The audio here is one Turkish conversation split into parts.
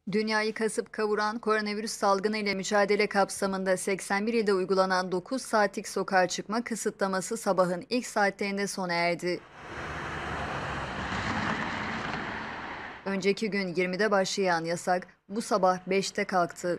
Dünyayı kasıp kavuran koronavirüs salgını ile mücadele kapsamında 81 ilde uygulanan 9 saatlik sokağa çıkma kısıtlaması sabahın ilk saatlerinde sona erdi. Önceki gün 20'de başlayan yasak bu sabah 5'te kalktı.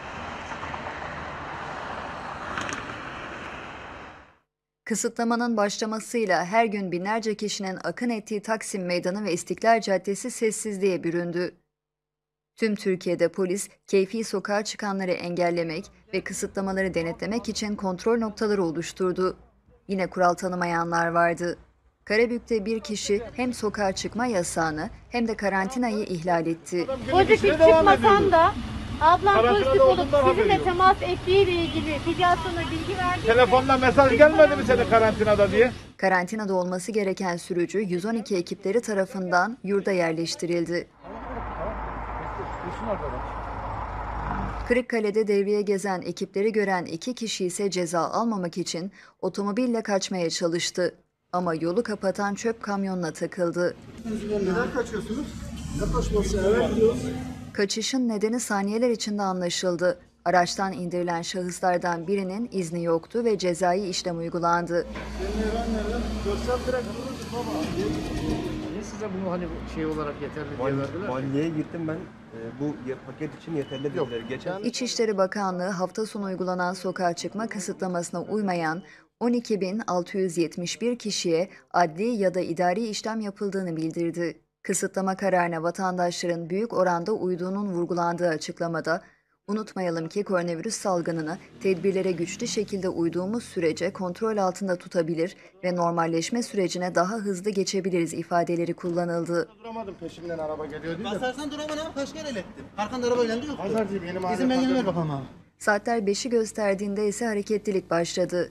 Kısıtlamanın başlamasıyla her gün binlerce kişinin akın ettiği Taksim Meydanı ve İstiklal Caddesi sessizliğe büründü. Tüm Türkiye'de polis, keyfi sokağa çıkanları engellemek ve kısıtlamaları denetlemek için kontrol noktaları oluşturdu. Yine kural tanımayanlar vardı. Karabük'te bir kişi hem sokağa çıkma yasağını hem de karantinayı ihlal etti. Pozitif çıkmasan da ablam pozitif olup olduğundan haberi sizinle yok. temas ettiğiyle ilgili federasyona bilgi verdi. Telefonla mesaj gelmedi mi senin karantinada diye? Karantinada olması gereken sürücü 112 ekipleri tarafından yurda yerleştirildi. Kırıkkale'de devreye gezen ekipleri gören 2 kişi ise ceza almamak için otomobille kaçmaya çalıştı. Ama yolu kapatan çöp kamyonuna takıldı. Neden kaçıyorsunuz? Yaklaşması evet diyoruz. Kaçışın nedeni saniyeler içinde anlaşıldı. Araçtan indirilen şahıslardan birinin izni yoktu ve cezai işlem uygulandı. Niye size bunu hani şey olarak yeterli diye verdiler? Valiliğe gittim ben. Bu paket için yeterli dediler. Geçen İçişleri Bakanlığı hafta sonu uygulanan sokağa çıkma kısıtlamasına uymayan 12.671 kişiye adli ya da idari işlem yapıldığını bildirdi. Kısıtlama kararına vatandaşların büyük oranda uyduğunun vurgulandığı açıklamada, unutmayalım ki koronavirüs salgınını tedbirlere güçlü şekilde uyduğumuz sürece kontrol altında tutabilir ve normalleşme sürecine daha hızlı geçebiliriz ifadeleri kullanıldı. Duramadım, peşimden araba geliyor değil mi? Basarsan duramam abi, kaç kere ilettim. Arkanda araba geldi yok. Pazarcıyım, yeni mahalle İzin belgeni ver pazarı. bakalım abi. Saatler 5'i gösterdiğinde ise hareketlilik başladı.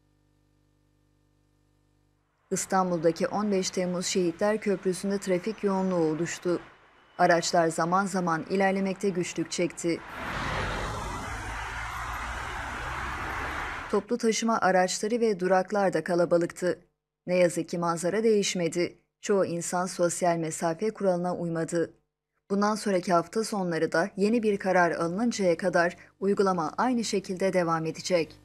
İstanbul'daki 15 Temmuz Şehitler Köprüsü'nde trafik yoğunluğu oluştu. Araçlar zaman zaman ilerlemekte güçlük çekti. Toplu taşıma araçları ve duraklar da kalabalıktı. Ne yazık ki manzara değişmedi. Çoğu insan sosyal mesafe kuralına uymadı. Bundan sonraki hafta sonları da yeni bir karar alınıncaya kadar uygulama aynı şekilde devam edecek.